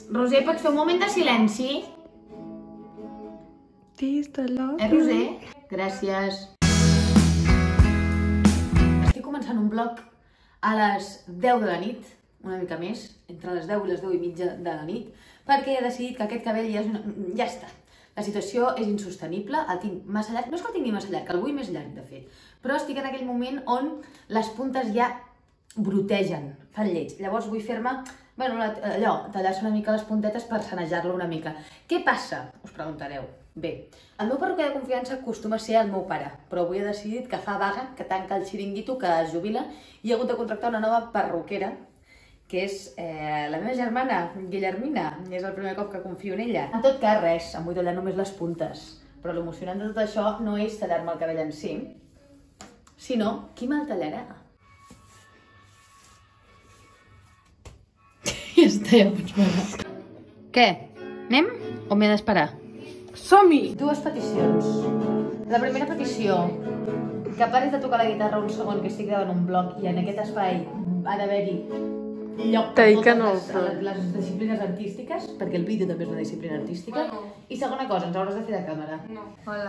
Roser, pots fer un moment de silenci? Roser? Gràcies. Estic començant un vlog a les 10 de la nit, una mica més, entre les 10 i les 10 i mitja de la nit, perquè he decidit que aquest cabell ja està. La situació és insostenible, el tinc massa llarg, no és que el tingui massa llarg, el vull més llarg de fet, però estic en aquell moment on les puntes ja brotegen, fan lleig. Llavors vull fer-me, bueno, allò, tallar-se una mica les puntetes per sanejar-lo una mica. Què passa? Us preguntareu. Bé, el meu perruquer de confiança acostuma a ser el meu pare, però avui he decidit que fa vaga, que tanca el xiringuito, que es jubila, i he hagut de contractar una nova perruquera, que és la meva germana, Guillermina. És el primer cop que confio en ella. En tot cas, res, em vull tallar només les puntes. Però l'emocionant de tot això no és tallar-me el cabell en si, sinó qui me'l tallarà. Ja està, ja pots parar. Què? Anem o m'he d'esperar? Som-hi! Dues peticions. La primera petició, que paris de tocar la guitarra un segon, que estic gravant un vlog i en aquest espai ha d'haver-hi lloc per totes les disciplines artístiques, perquè el vídeo també és una disciplina artística. I segona cosa, ens hauràs de fer de càmera. No. Hola.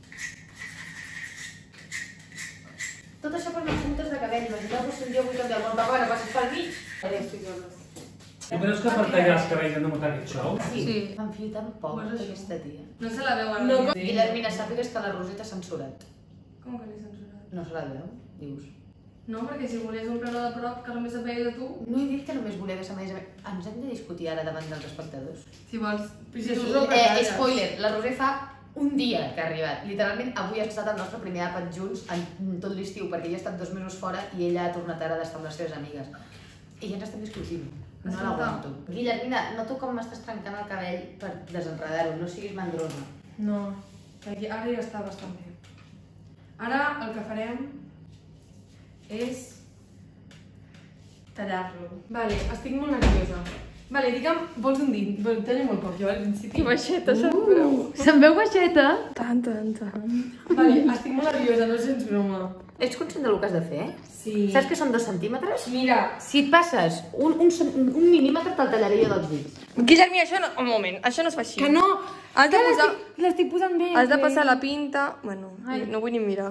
Tot això per les puntes de cabell. Imagineu-vos si un dia vull canviar el món barbana, passes pel mig. Tu creus que per tallar els cabells hem de muntar aquest show? Sí. M'enfio tan poc aquesta tia. No se la veu a la Roser. Guillermina, sàpigues que la Roser t'ha censurat. Com que l'he censurat? No se la veu, dius. No, perquè si volies un plano de prop que només se't veia de tu... No he dit que només volia que se m'hagués... Ens hem de discutir ara davant dels espectadors. Si vols... Spoiler, la Roser fa un dia que ha arribat. Literalment, avui ha estat el nostre primer àpat junts en tot l'estiu, perquè jo he estat 2 mesos fora i ella ha tornat ara d'estar amb les seves amigues. I ja ens estem discutint. No l'aguanto. Guillermina, noto com m'estàs trencant el cabell per desenredar-ho, no siguis mandrosa. No, ara ja està bastant bé. Ara el que farem és tallar-lo. Vale, estic molt nerviosa. Vale, digue'm, vols un dit? Talla molt poc, jo al principi. I baixeta, se'n veu. Se'n veu baixeta? Tant. Vale, estic molt nerviosa, no sents broma. Ets conscient del que has de fer? Sí. Saps que són 2 centímetres? Mira. Si et passes un mil·límetre te'l tallaré jo dels dits. Guillermi, això no... Un moment, això no es fa així. Que no! Has de posar... L'estic posant bé. Has de passar la pinta... Bueno, no vull ni mirar.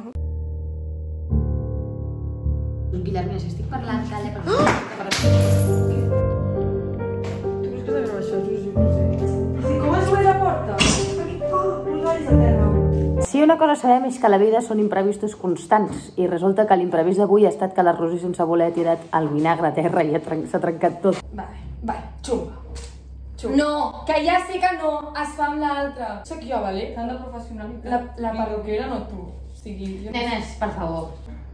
Guillermina, si estic parlant, calla per Tu creus que s'ha gravat això, Susi? Com es obre la porta? Aquí, posar-hi a terra. Si una cosa sabem és que a la vida són imprevistos constants i resulta que l'imprevist d'avui ha estat que la Roser sense voler ha tirat el vinagre a terra i s'ha trencat tot. Vale, xunga. No, que ja sé que no, es fa amb l'altra. Soc jo, vale? Tant de professionalitat. La perruquera no tu. O sigui, jo... Nenes, per favor.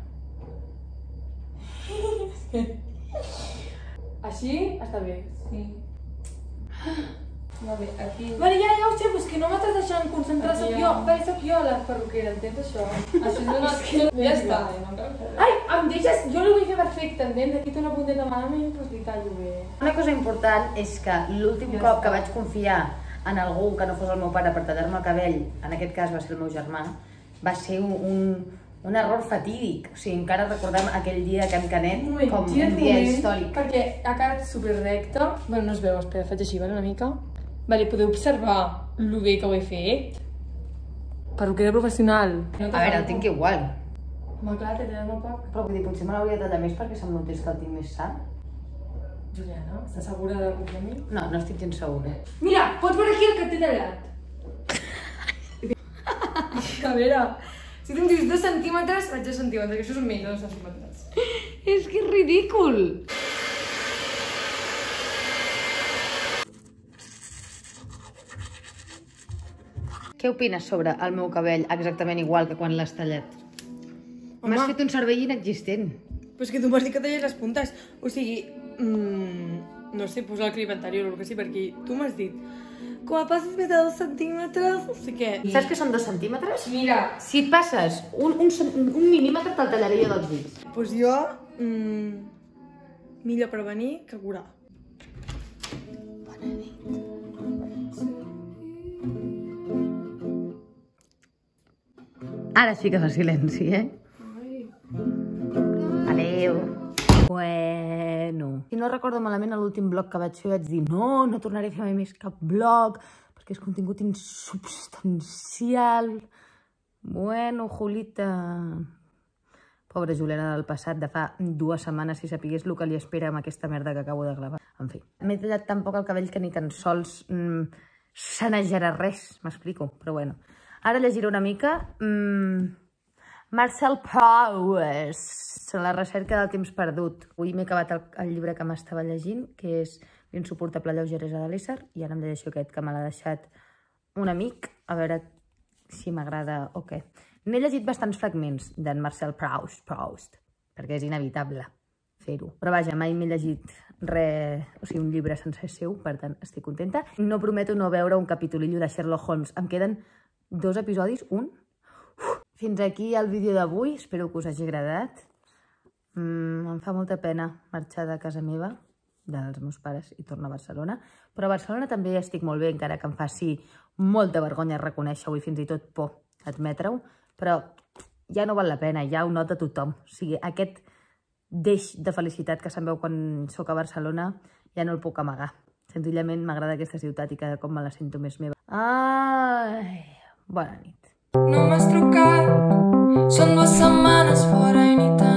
Així està bé. Sí. Va bé, aquí... Vale, ja ho sé, però és que no m'estàs deixant concentrar, soc jo. Vale, soc jo la perruquera, entens això? Això és una... Ja està. Ai, em deixes... Jo l'ho vull fer perfecte, entens? Aquí té una punteta malament, però li tallo bé. Una cosa important és que l'últim cop que vaig confiar en algú que no fos el meu pare per tallar-me el cabell, en aquest cas va ser el meu germà, va ser un error fatídic. O sigui, encara recordem aquell dia que amb Canet com un dia històric. Perquè ha quedat superrecte. Bueno, no es veu, espera, faig així, vale, una mica. Vale, podeu observar lo bé que ho he fet? Perruquera professional. A veure, el tinc igual. Home, clar, t'he tallat molt poc. Però vull dir, potser me l'hauria de tallar més perquè se'm notés que el tinc més sa. Juliana, estàs segura de confiar en mi? No, no estic gens segura. Mira, pots veure aquí el que t'he tallat. A veure, si tu em dius 2 centímetres, vaig 2 centímetres, que això són menys de 2 centímetres. És que és ridícul! Què opines sobre el meu cabell exactament igual que quan l'has tallat? M'has fet un cervell inexistent. Però és que tu m'has dit que talles les puntes. O sigui, no sé, posa el clip anterior o el que sí, perquè tu m'has dit com a passes més de 2 centímetres, no sé què. Saps que són 2 centímetres? Mira. Si et passes un mil·límetre te'l tallaré jo dels dits. Doncs jo... millor prevenir que curar. Bona nit. Ara sí que fa silenci, eh? Adéu. Bueno. no recordo malament l'últim blog que vaig fer, vaig dir no tornaré a fer mai més cap blog, perquè és contingut insubstancial. Bueno, Julita... Pobra Juliana del passat, de fa 2 setmanes, si sapigués el que li espera amb aquesta merda que acabo de gravar. En fi, m'he tallat tan poc el cabell que ni tan sols sanejarà res, m'explico, però bueno. Ara llegiré una mica... Marcel Proust, La recerca del temps perdut. Avui m'he acabat el llibre que m'estava llegint, que és L'insuportable lleugeresa de l'ésser, i ara em llegeixo aquest que me l'ha deixat un amic, a veure si m'agrada o què. N'he llegit bastants fragments d'en Marcel Proust, perquè és inevitable fer-ho. Però vaja, mai m'he llegit res, o sigui, un llibre sencer seu, per tant, estic contenta. No prometo no veure un capitolillo de Sherlock Holmes. Em queden 2 episodis, un. Fins aquí el vídeo d'avui, espero que us hagi agradat. Em fa molta pena marxar de casa meva, dels meus pares, i tornar a Barcelona. Però a Barcelona també estic molt bé, encara que em faci molta vergonya reconèixer-ho i fins i tot por admetre-ho. Però ja no val la pena, ja ho nota tothom. O sigui, aquest deix de felicitat que se'm veu quan sóc a Barcelona ja no el puc amagar. Senzillament m'agrada aquesta ciutat i cada cop me la sento més meva. Ai, bona nit. No m'has trucat, són 2 setmanes fora i ni tant.